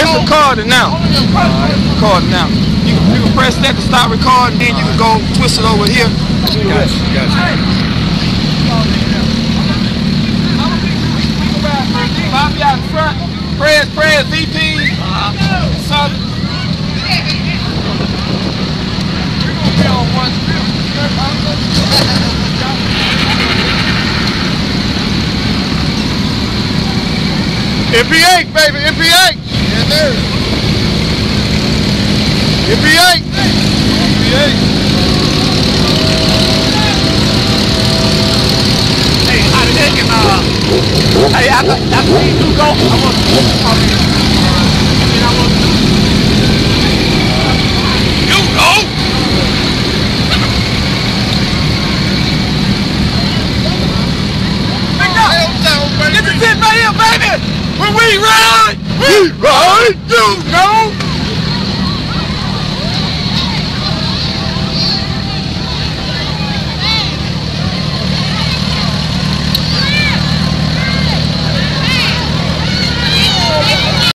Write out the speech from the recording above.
It's recording now. Recording now. You can press that to stop recording, then you can go twist it over here. Gotcha. Bobby out in front. Prayers, VP. Southern. MP8, baby, MP8. Yes, sir. MP8. MP8. Hey, how did that get, hey, after you do go, I want to you know. Get the tip right here, baby. When we ride, you know.